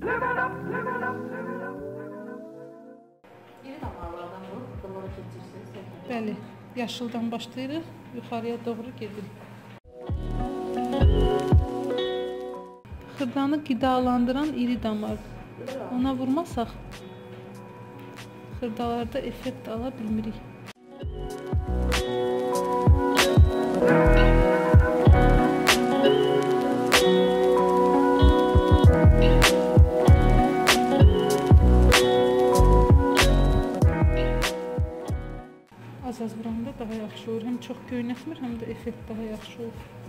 İri damarlardan vurub xırdalara keçirsiniz. Bəli, yaşıldan başlayırıq, yuxarıya doğru gedir. Xırdanı qidalandıran iri damar. Ona vurmasaq, xırdalarda effekt ala bilmirik. Az-az vuranda daha yaxşı olur. Həm çox göynətmir, həm də effekt daha yaxşı olur.